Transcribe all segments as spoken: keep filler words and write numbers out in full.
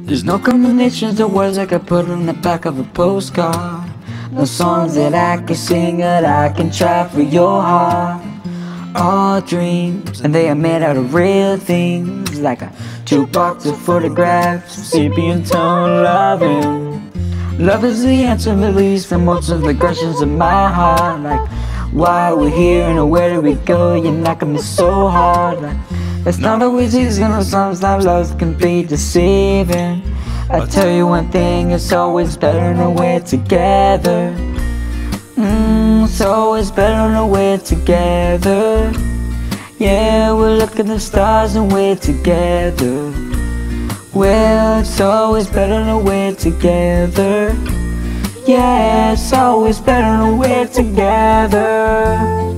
There's no combinations of words I could put on the back of a postcard. No songs that I can sing that I can try for your heart. All dreams, and they are made out of real things, like a jukebox of photographs, sepia tone loving. Love is the answer that leads to most of the questions in my heart, like why we're here and where do we go. You're knocking me so hard, like it's not always easy, no, sometimes love can be deceiving. I tell you one thing, it's always better when we're together. Mm, it's always better when we're together. Yeah, we look at the stars and we're together. Well, it's always better when we're together. Yeah, it's always better when we're together.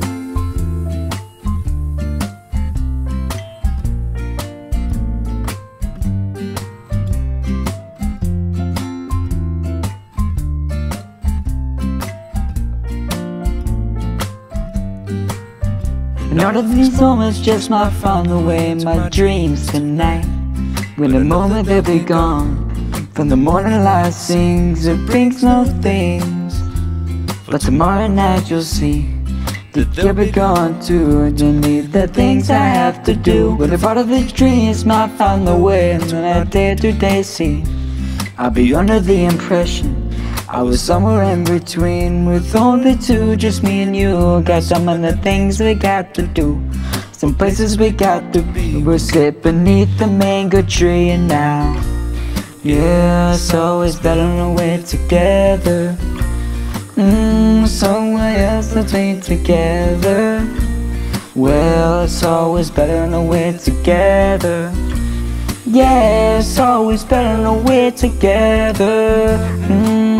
And all of these moments just might find their way in my dreams tonight. When the moment they'll be gone, from the morning light sings, it brings no things. But tomorrow night you'll see that they'll be gone too, and you'll need the things I have to do. But if all of these dreams might find their way in that day-to-day scene, I'll be under the impression I was somewhere in between, with only two, just me and you. Got some of the things we got to do, some places we got to be. We're sit beneath the mango tree and now, yeah, it's always better when we're together. Mmm, somewhere else to be together. Well, it's always better when we're together. Yeah, it's always better when we're together. Mm.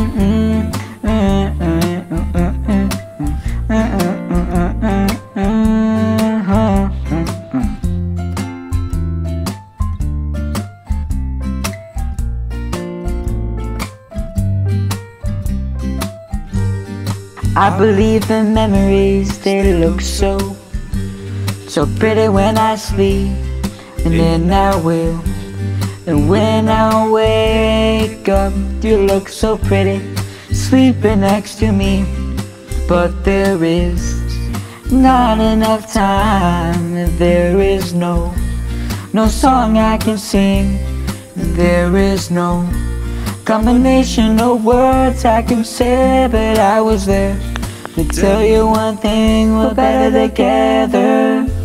I believe in memories, they look so, so pretty when I sleep, and then I will. And when I wake up, you look so pretty, sleeping next to me. But there is not enough time, there is no, no song I can sing. There is no combination of words I can say, but I was there to tell you one thing, we're better together.